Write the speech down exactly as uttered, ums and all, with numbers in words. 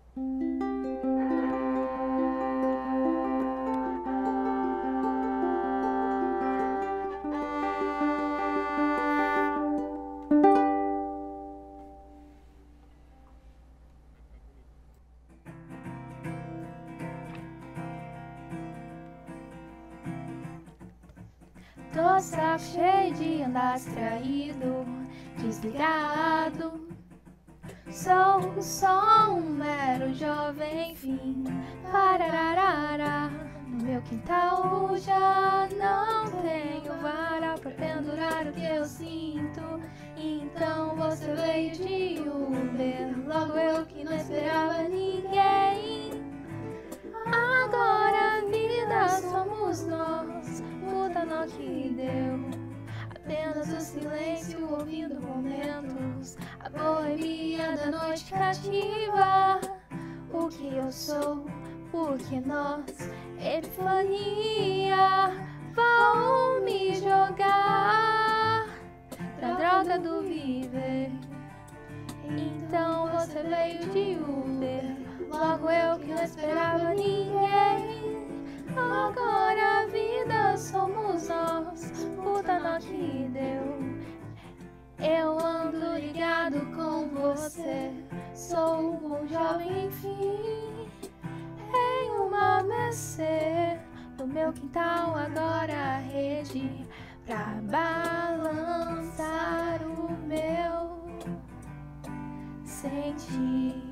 Tô saco cheio de andar distraído, desligado. Sou só um mero jovem fim. Parararara. No meu quintal já não tenho vara pra pendurar o que eu sinto. Então você veio de Uber, logo eu que não esperava ninguém. Agora a vida somos nós, puta nó que deu. Apenas o silêncio ouvindo momentos, a boemia da noite cativa. O que eu sou, porque nós, epifania. Vão me jogar na droga do viver. Então você veio de Uber, logo eu que não esperava ninguém. Agora a vida somos nós, puta nó que deu. Eu ando ligado com você, sou um jovem enfim. Em uma Mercê, no meu quintal agora a rede pra balançar o meu sentir.